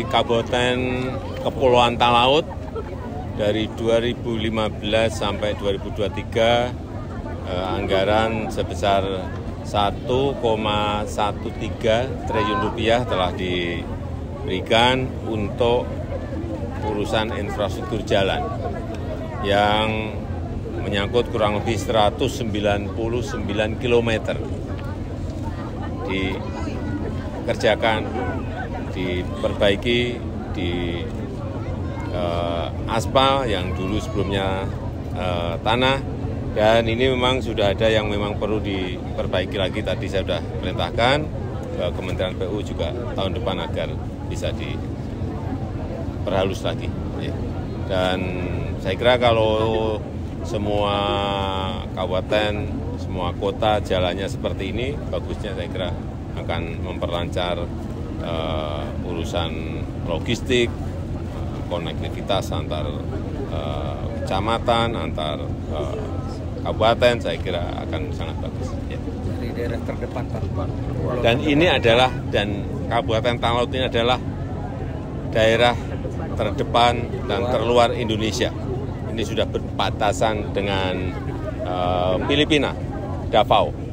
Kabupaten Kepulauan Talaut dari 2015 sampai 2023 anggaran sebesar 1,13 triliun rupiah telah diberikan untuk urusan infrastruktur jalan yang menyangkut kurang lebih 199 km dikerjakan, diperbaiki, di aspal yang dulu sebelumnya tanah, dan ini memang sudah ada yang memang perlu diperbaiki lagi. Tadi saya sudah perintahkan ke Kementerian PU juga tahun depan agar bisa diperhalus lagi. Dan saya kira kalau semua kabupaten, semua kota jalannya seperti ini, bagusnya saya kira akan memperlancar urusan logistik, konektivitas antar kecamatan, antar kabupaten, saya kira akan sangat bagus. Ya. Dari daerah terdepan, Pak. Dan ini adalah, dan Kabupaten Talaut ini adalah daerah terdepan dan terluar Indonesia. Ini sudah berbatasan dengan Filipina, Davao.